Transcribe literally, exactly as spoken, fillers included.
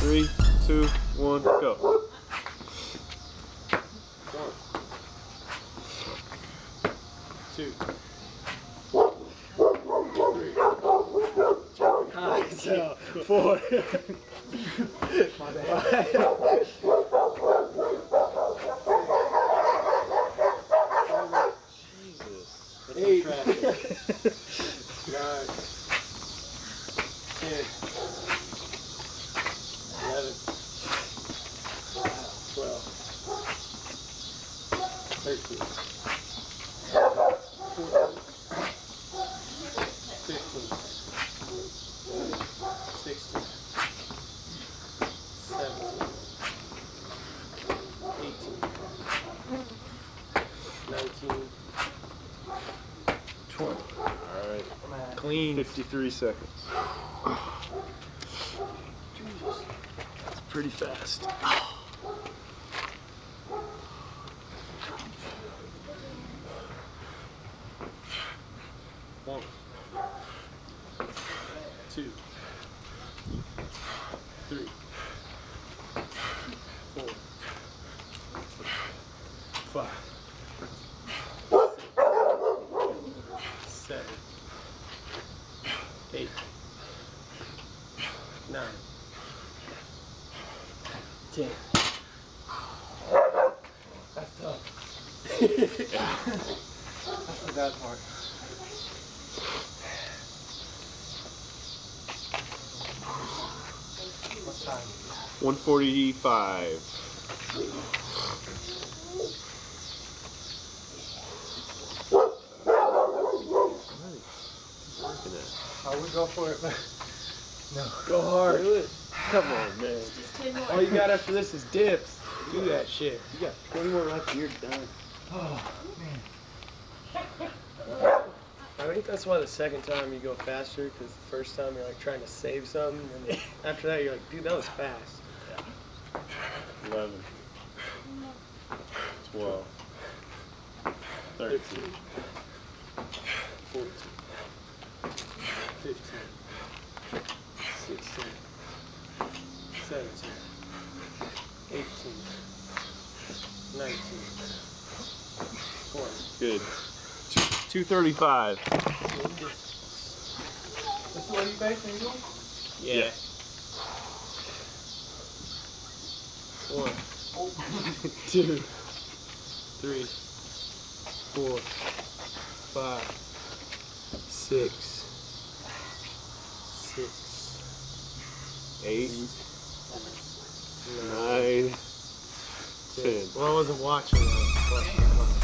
Three, two, one, go. One, two, three, Alright, so four. My bad. Jesus. That's Eight. some nine, ten, eleven, twelve, thirteen, fourteen, fifteen, sixteen, seventeen, eighteen, nineteen, twenty. Alright. Clean. fifty-three seconds. That's pretty fast. one, two, three, four, five, six, seven, eight, nine, ten. That's tough. That's the bad part. What's time? one forty-five. I would go for it, but no. Go hard. Do it. Come on, man. All you got after this is dips. Do that shit. You got twenty more left and you're done. Oh, man. I think that's why the second time you go faster, because the first time you're like trying to save something, and then after that you're like, dude, that was fast. eleven. twelve. thirteen. fourteen, fifteen, sixteen, seventeen, eighteen, nineteen, twenty. Good. two thirty-five. That's the way you face, Angel? Yeah. One, two, three, four, five, six, six, Eight. Nine. Ten. Well, I wasn't watching. I was watching.